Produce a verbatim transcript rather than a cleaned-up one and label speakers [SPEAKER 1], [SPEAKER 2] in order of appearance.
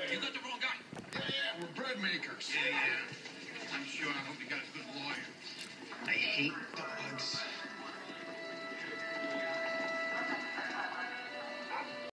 [SPEAKER 1] You got the wrong guy.
[SPEAKER 2] Yeah, yeah, we're bread makers.
[SPEAKER 1] Yeah, yeah. I'm sure. I hope you got a good lawyer.
[SPEAKER 3] I hate